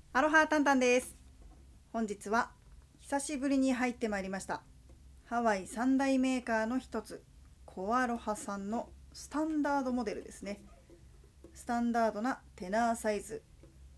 アロハタンタンです。本日は久しぶりに入ってまいりました。ハワイ三大メーカーの一つ、コアロハさんのスタンダードモデルですね。スタンダードなテナーサイズ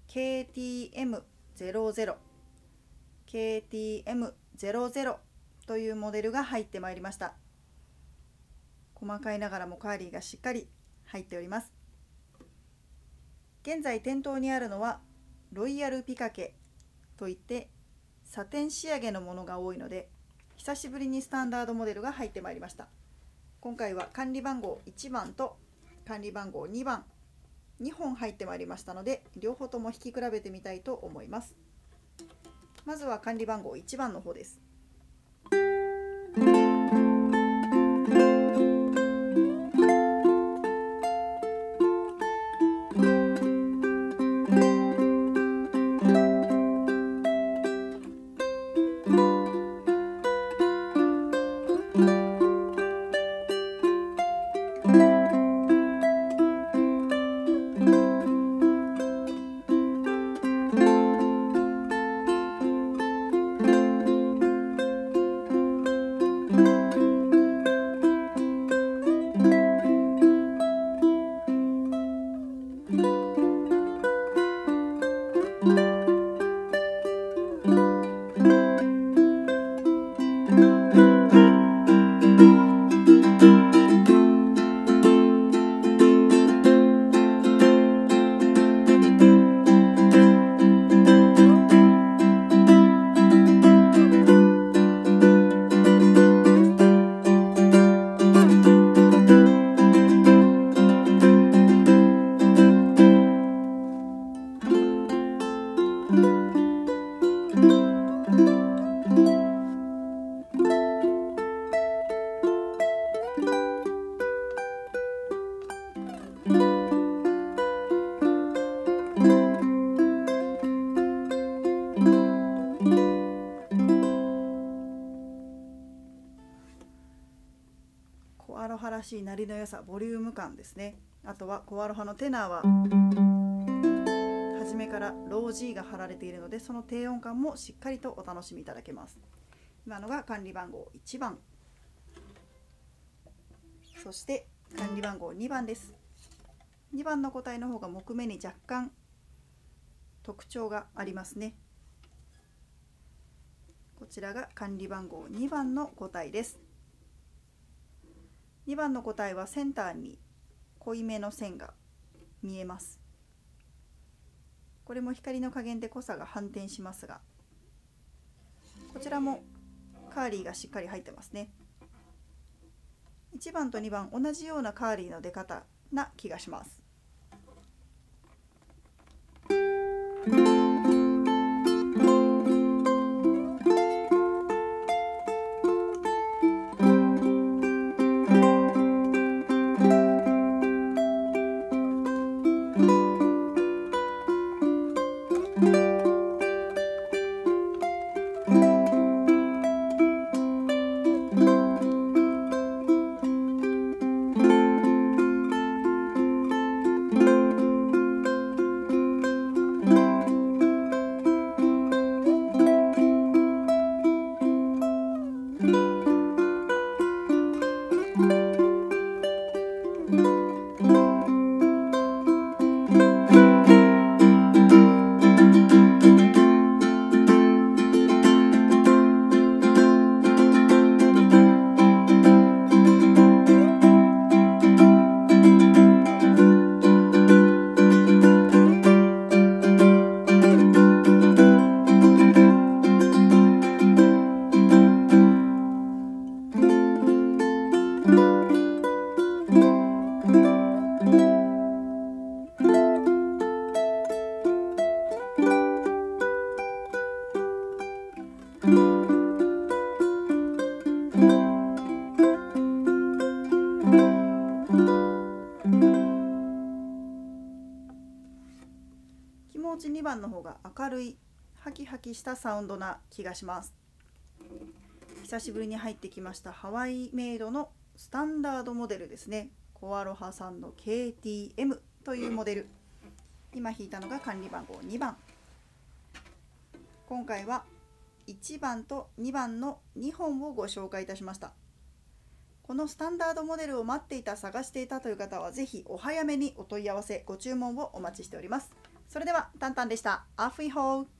KTM00 というモデルが入ってまいりました。細かいながらもカーリーがしっかり入っております。現在店頭にあるのはロイヤルピカケといってサテン仕上げのものが多いので、久しぶりにスタンダードモデルが入ってまいりました。今回は管理番号1番と管理番号2番2本入ってまいりましたので、両方とも引き比べてみたいと思います。まずは管理番号1番の方です。コアロハらしい鳴りの良さ、ボリューム感ですね。あとはコアロハのテナーは初めからロー G が貼られているので、その低音感もしっかりとお楽しみいただけます。今のが管理番号1番、そして管理番号2番です。2番の個体の方が木目に若干特徴がありますね。こちらが管理番号2番の個体です。2番の個体はセンターに濃いめの線が見えます。これも光の加減で濃さが反転しますが、こちらもカーリーがしっかり入ってますね。1番と2番同じようなカーリーの出方な気がします。気持ち2番の方が明るいハキハキしたサウンドな気がします。久しぶりに入ってきましたハワイメイドのスタンダードモデルですね。コアロハさんの KTM というモデル。今弾いたのが管理番号2番。 今回は1番と2番の2本をご紹介いたしました。このスタンダードモデルを待っていた、探していたという方はぜひお早めにお問い合わせご注文をお待ちしております。それではタンタンでした。アフイホー。